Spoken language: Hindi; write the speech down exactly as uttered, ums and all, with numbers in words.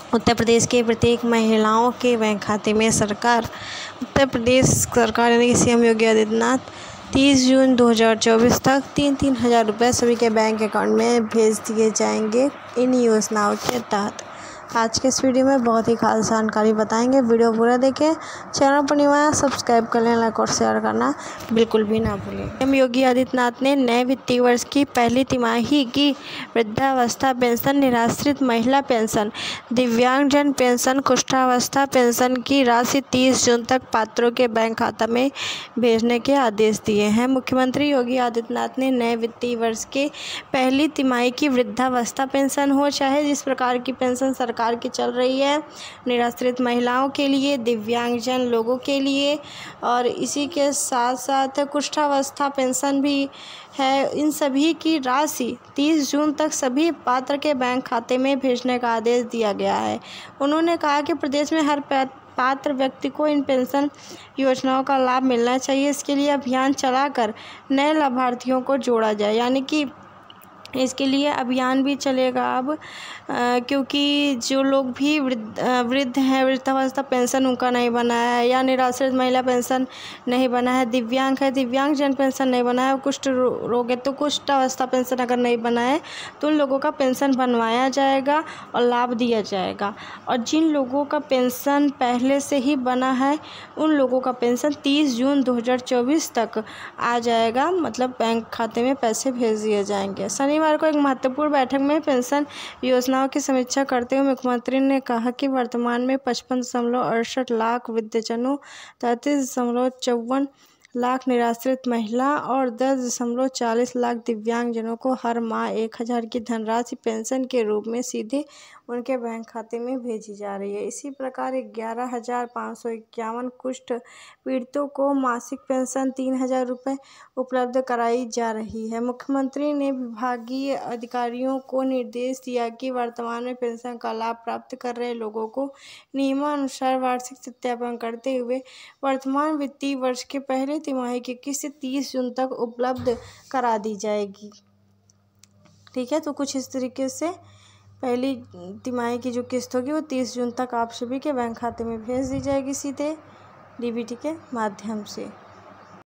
उत्तर प्रदेश के प्रत्येक महिलाओं के बैंक खाते में सरकार उत्तर प्रदेश सरकार यानी कि सीएम योगी आदित्यनाथ तीस जून दो हज़ार चौबीस तक तीन तीन हज़ार रुपये सभी के बैंक अकाउंट में भेज दिए जाएंगे इन योजनाओं के तहत। आज के इस वीडियो में बहुत ही खास जानकारी बताएंगे। वीडियो पूरा देखें। चैनल पर नया है सब्सक्राइब कर लें, लाइक और शेयर करना बिल्कुल भी ना भूलें। सीएम योगी आदित्यनाथ ने नए वित्तीय वर्ष की पहली तिमाही की वृद्धावस्था पेंशन, निराश्रित महिला पेंशन, दिव्यांगजन पेंशन, कुष्ठावस्था पेंशन की राशि तीस जून तक पात्रों के बैंक खाता में भेजने के आदेश दिए हैं। मुख्यमंत्री योगी आदित्यनाथ ने नए वित्तीय वर्ष के पहली तिमाही की वृद्धावस्था पेंशन हो चाहे जिस प्रकार की पेंशन सरकार की चल रही है, निराश्रित महिलाओं के लिए, दिव्यांगजन लोगों के लिए और इसी के साथ साथ कुष्ठावस्था पेंशन भी है, इन सभी की राशि तीस जून तक सभी पात्र के बैंक खाते में भेजने का आदेश दिया गया है। उन्होंने कहा कि प्रदेश में हर पात्र व्यक्ति को इन पेंशन योजनाओं का लाभ मिलना चाहिए। इसके लिए अभियान चलाकर नए लाभार्थियों को जोड़ा जाए, यानी कि इसके लिए अभियान भी चलेगा अब, आ, क्योंकि जो लोग भी वृद्ध वृद्ध हैं, वृद्धावस्था पेंशन उनका नहीं बना है, या निराश्रित महिला पेंशन नहीं बना है, दिव्यांग है, दिव्यांगजन पेंशन नहीं बना है, कुष्ठ रोग है तो कुष्ठावस्था पेंशन अगर नहीं बना है तो उन लोगों का पेंशन बनवाया जाएगा और लाभ दिया जाएगा। और जिन लोगों का पेंशन पहले से ही बना है उन लोगों का पेंशन तीस जून दो हज़ार चौबीस तक आ जाएगा, मतलब बैंक खाते में पैसे भेज दिए जाएंगे। शनिवार को एक महत्वपूर्ण बैठक में पेंशन योजनाओं की समीक्षा करते हुए मुख्यमंत्री ने कहा कि वर्तमान में पचपन दशमलव अड़सठ लाख वृद्धजनों, तैंतीस दशमलव चौवन लाख निराश्रित महिला और दस दशमलव चालीस लाख दिव्यांगजनों को हर माह एक हज़ार की धनराशि पेंशन के रूप में सीधे उनके बैंक खाते में भेजी जा रही है। इसी प्रकार ग्यारह हज़ार पाँच सौ इक्यावन कुष्ठ पीड़ितों को मासिक पेंशन तीन हज़ार रुपये उपलब्ध कराई जा रही है। मुख्यमंत्री ने विभागीय अधिकारियों को निर्देश दिया कि वर्तमान में पेंशन का लाभ प्राप्त कर रहे लोगों को नियमानुसार वार्षिक सत्यापन करते हुए वर्तमान वित्तीय वर्ष के पहले तिमाही की किस्त तीस जून तक उपलब्ध करा दी जाएगी। ठीक है, तो कुछ इस तरीके से पहली तिमाही की जो किस्त होगी वो तीस जून तक आप सभी के बैंक खाते में भेज दी जाएगी सीधे डीबीटी के माध्यम से।